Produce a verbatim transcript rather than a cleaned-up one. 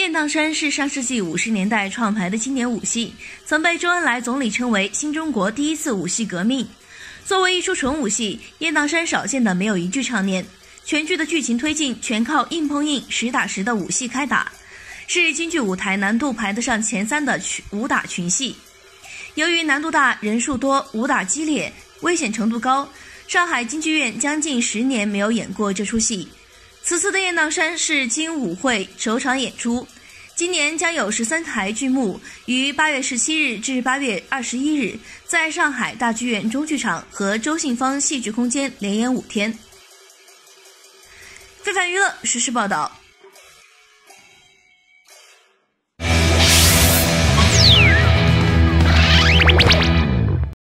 雁荡山是上世纪五十年代创排的经典武戏，曾被周恩来总理称为新中国第一次武戏革命。作为一出纯武戏，雁荡山少见的没有一句唱念，全剧的剧情推进全靠硬碰硬、实打实的武戏开打，是京剧舞台难度排得上前三的武打群戏。由于难度大、人数多、武打激烈、危险程度高，上海京剧院将近十年没有演过这出戏。此次的雁荡山是京舞会首场演出，今年将有十三台剧目于八月十七日至八月二十一日在上海大剧院中剧场和周信芳戏剧空间连演五天。非凡娱乐实时报道。